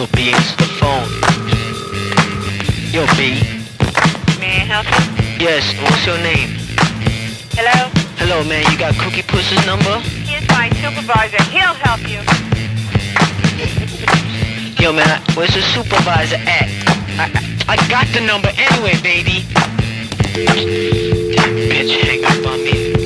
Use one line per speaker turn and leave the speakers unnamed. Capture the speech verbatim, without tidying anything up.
Yo, B, answer the phone. Yo, B.
May I help you?
Yes, what's your name?
Hello?
Hello, man, you got Cookie Puss's number?
Here's my supervisor. He'll help you.
Yo, man, where's the supervisor at? I, I, I got the number anyway, baby. Damn bitch, hang up on me.